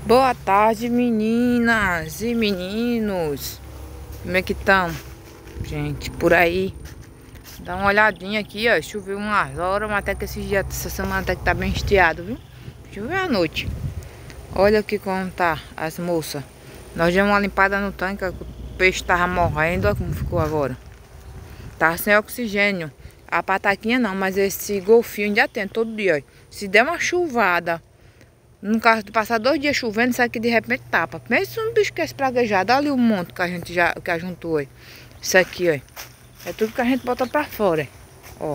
Boa tarde, meninas e meninos. Como é que estão? Gente, por aí. Dá uma olhadinha aqui, ó. Choveu umas horas, mas até que esses dias, essa semana até que tá bem estiado, viu? Choveu à noite. Olha aqui como tá as moças. Nós demos uma limpada no tanque, o peixe tava morrendo. Olha como ficou agora. Tava sem oxigênio. A pataquinha não, mas esse golfinho ainda tem todo dia, ó. Se der uma chuvada, no caso de passar 2 dias chovendo, isso aqui de repente tapa. Pensa um bicho que é espraguejado. Olha o monte que a gente já juntou aí. Isso aqui, ó. É tudo que a gente bota pra fora, ó.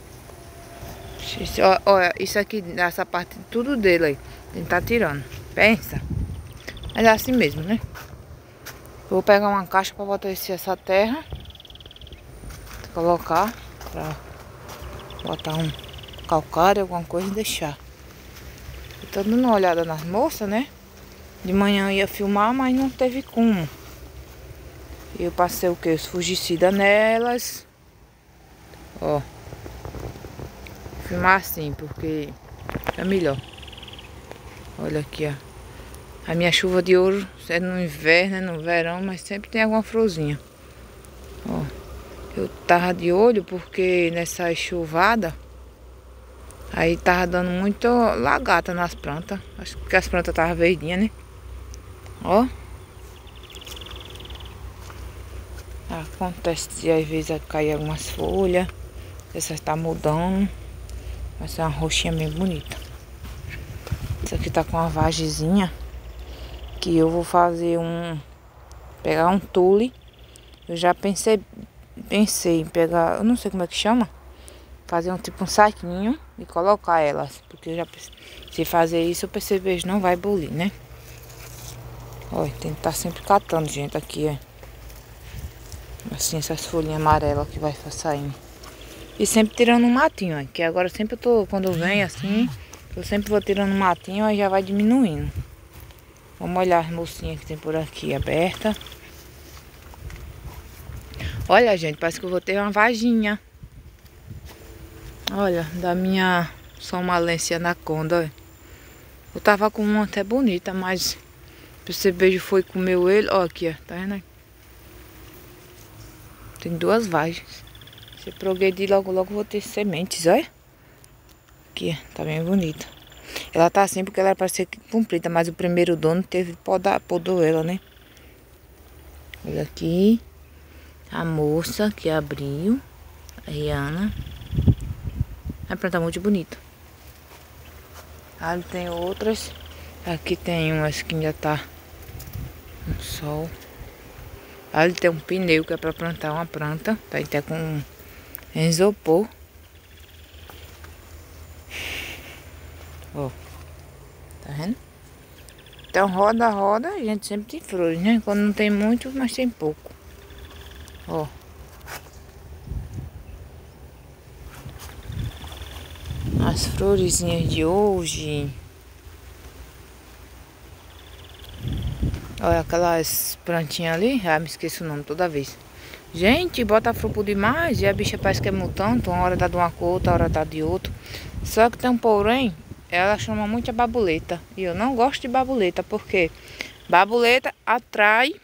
Olha, isso aqui, essa parte, tudo dele aí. A gente tá tirando. Pensa. Mas é assim mesmo, né? Vou pegar uma caixa pra botar essa terra. Colocar pra botar um calcário, alguma coisa e deixar. Eu tô dando uma olhada nas moças, né? De manhã eu ia filmar, mas não teve como. Eu passei o que? Os fungicidas nelas. Ó. Filmar assim, porque é melhor. Olha aqui, ó. A minha chuva de ouro é no inverno, é no verão, mas sempre tem alguma florzinha. Ó. Eu tava de olho porque nessa chuvada aí tava dando muito lagarta nas plantas. Acho que as plantas estavam verdinhas, né? Ó. Acontece de às vezes cair algumas folhas. Essa está mudando. Vai ser uma roxinha bem bonita. Isso aqui tá com uma vagezinha. Que eu vou fazer pegar um tule. Eu já pensei em pegar, eu não sei como é que chama. Fazer um saquinho e colocar elas. Porque eu já se fazer isso, eu percebi que não vai bulir, né? Olha, tem que estar sempre catando, gente, aqui, ó. Assim, essas folhinhas amarelas que vai saindo. E sempre tirando um matinho, ó. Que agora sempre eu tô, quando eu venho assim, eu sempre vou tirando um matinho, aí já vai diminuindo. Vamos olhar as mocinhas que tem por aqui, aberta. Olha, gente, parece que eu vou ter uma vaginha. Olha, da minha somalência anaconda, ó. Eu tava com uma até bonita, mas esse beijo foi comeu ele. Ó aqui, ó, tá vendo aí? Tem 2 vagens. Se progredir logo vou ter sementes, olha. Aqui, tá bem bonita. Ela tá assim porque ela era pra ser comprida, mas o primeiro dono teve podou ela, né? Olha aqui. A moça que abriu. A Rihanna. A planta muito bonita. Ali tem outras. Aqui tem umas que ainda tá no sol. Ali tem um pneu que é pra plantar uma planta. Tá até com isopor. Ó. Tá vendo? Então roda, a gente sempre tem flores, né? Quando não tem muito, mas tem pouco. Ó. As florezinhas de hoje. Olha aquelas plantinhas ali. Ah, me esqueço o nome toda vez. Gente, bota fruto demais e a bicha parece que é mutante. Uma hora tá de uma cor, outra hora tá de outro. Só que tem um porém, ela chama muito a babuleta. E eu não gosto de babuleta, porque babuleta atrai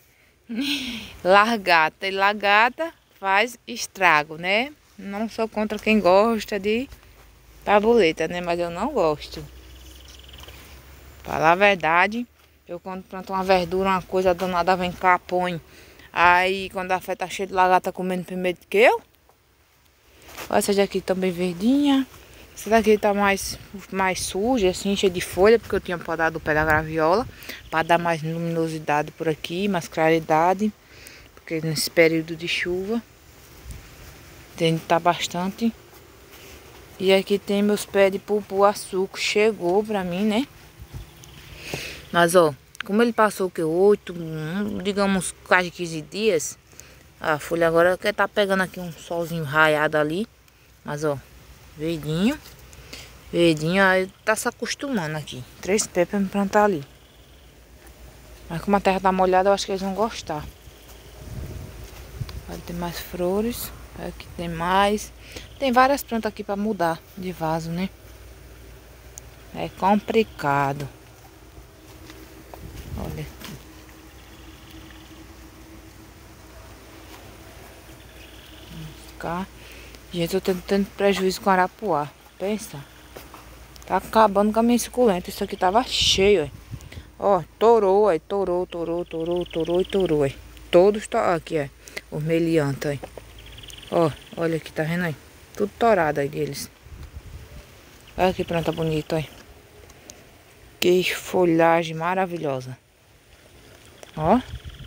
largata. E largata faz estrago, né? Não sou contra quem gosta de babuleta, né? Mas eu não gosto. Falar a verdade, eu quando planto uma verdura, uma coisa danada, vem cá, põe. Aí quando a fé tá cheia de lagarta comendo primeiro que eu. Olha essa daqui também verdinha. Essa daqui tá mais suja, assim, cheia de folha, porque eu tinha podado o pé da graviola. Pra dar mais luminosidade por aqui, mais claridade. Porque nesse período de chuva tem que tá bastante. E aqui tem meus pés de pupuaçu que chegou pra mim, né? Mas ó, como ele passou o que? 8, digamos quase 15 dias. A folha agora quer tá pegando aqui um solzinho raiado ali. Mas ó, verdinho. Verdinho, aí tá se acostumando aqui. 3 pés pra me plantar ali. Mas como a terra tá molhada, eu acho que eles vão gostar. Aí tem mais flores. Aqui tem mais. Tem várias plantas aqui pra mudar de vaso, né? É complicado. cá. Gente, eu tô tendo prejuízo com arapuá. Pensa. Tá acabando com a minha suculenta. Isso aqui tava cheio, ó. Torou, ó. Torou e torou, ó. Todos aqui, ó. Os meliantes, ó. Olha aqui, tá vendo aí? Tudo torado aí deles. Olha que planta bonita, ó. Que folhagem maravilhosa. Ó.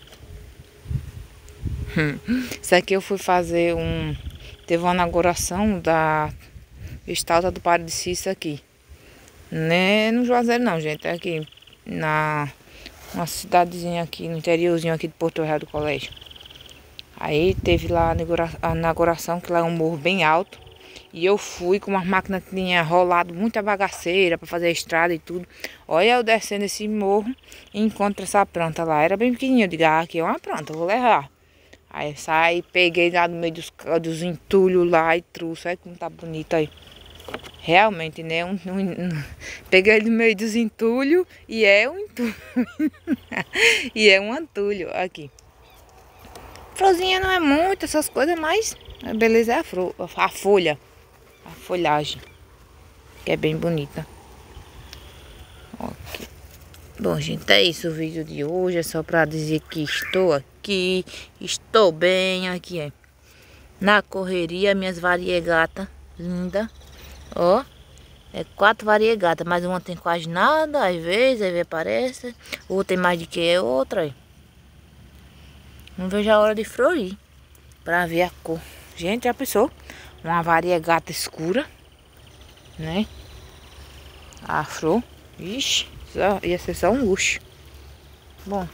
Isso aqui eu fui fazer teve uma inauguração da estátua do Padre Cícero aqui. Não é no Juazeiro não, gente. É aqui uma cidadezinha aqui, no interiorzinho aqui de Porto Real do Colégio. Aí teve lá a inauguração, que lá é um morro bem alto. E eu fui com umas máquinas que tinha rolado muita bagaceira para fazer a estrada e tudo. Olha eu descendo esse morro e encontro essa planta lá. Era bem pequenininha. Eu digo, aqui é uma planta, eu vou levar. Aí eu saí, peguei lá no meio dos entulhos lá e trouxe. Olha como tá bonito aí. Realmente, né? Peguei no meio dos entulhos e é um entulho. E é um antulho aqui. Florzinha não é muito essas coisas, mas a beleza é a folha. A folhagem. Que é bem bonita. Ok. Bom, gente, é isso o vídeo de hoje. É só pra dizer que estou aqui. Estou bem aqui, ó. Na correria, minhas variegatas linda. Ó. É 4 variegatas, mas uma tem quase nada, às vezes aparece. Outra tem mais do que outra, ó. Não vejo a hora de florir pra ver a cor. Gente, já pensou? Uma variegata escura, né? A flor. Ixi, ia ser só um luxo. Bom.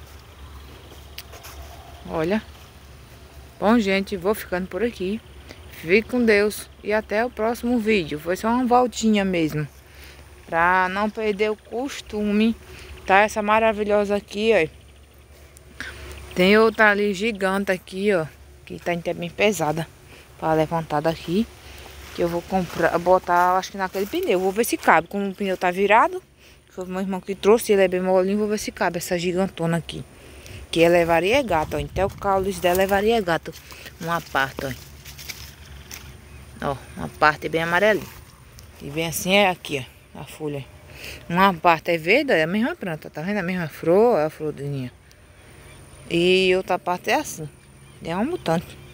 Olha. Bom, gente, vou ficando por aqui. Fique com Deus e até o próximo vídeo. Foi só uma voltinha mesmo. Pra não perder o costume. Tá essa maravilhosa aqui, ó. Tem outra ali gigante aqui, ó. Que tá até bem pesada. Pra levantar daqui. Que eu vou comprar, botar, acho que naquele pneu. Vou ver se cabe. Como o pneu tá virado. Foi o meu irmão que trouxe, ele é bem molinho. Vou ver se cabe essa gigantona aqui. Que ela é variegata, ó. Então o caule dela é variegata. Uma parte, ó. Ó, uma parte bem amarelinha. E bem assim é aqui, ó. A folha. Uma parte é verde, é a mesma planta. Tá vendo? A mesma flor, é a florzinha. E outra parte é assim. É um mutante.